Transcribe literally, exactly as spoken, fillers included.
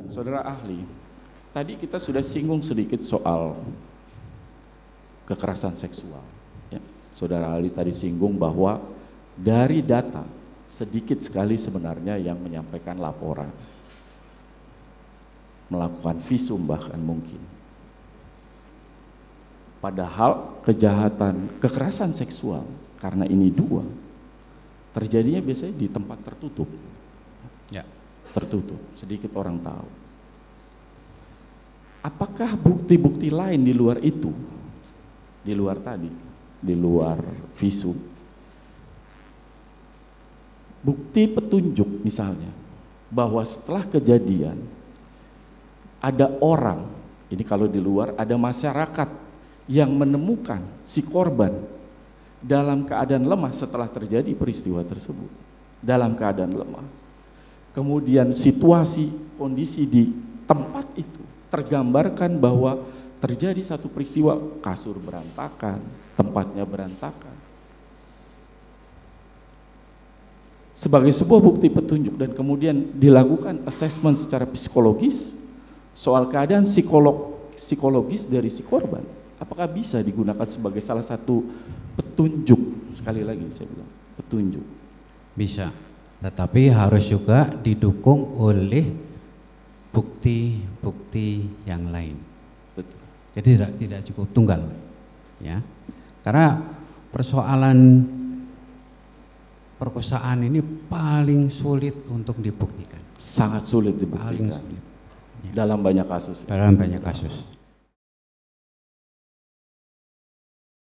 Saudara ahli, tadi kita sudah singgung sedikit soal kekerasan seksual. Ya. Saudara ahli tadi singgung bahwa dari data sedikit sekali sebenarnya yang menyampaikan laporan, melakukan visum bahkan mungkin. Padahal kejahatan kekerasan seksual karena ini dua terjadinya biasanya di tempat tertutup. Ya. Tertutup, sedikit orang tahu. Apakah bukti-bukti lain di luar itu, di luar tadi, di luar visum, bukti petunjuk misalnya, bahwa setelah kejadian ada orang, ini kalau di luar ada masyarakat yang menemukan si korban dalam keadaan lemah setelah terjadi peristiwa tersebut, dalam keadaan lemah. Kemudian situasi, kondisi di tempat itu tergambarkan bahwa terjadi satu peristiwa, kasur berantakan, tempatnya berantakan. Sebagai sebuah bukti petunjuk dan kemudian dilakukan assessment secara psikologis soal keadaan psikolog, psikologis dari si korban. Apakah bisa digunakan sebagai salah satu petunjuk? Sekali lagi saya bilang, petunjuk. Bisa. Tetapi harus juga didukung oleh bukti-bukti yang lain. Betul. Jadi tidak tidak cukup tunggal, ya. Karena persoalan perkosaan ini paling sulit untuk dibuktikan. Sangat sulit dibuktikan. Paling sulit. Ya. Dalam banyak kasus. Dalam banyak kasus.